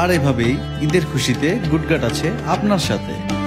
আর এভাবেই ঈদের খুশিতে গুটগাট আছে আপনার সাথে।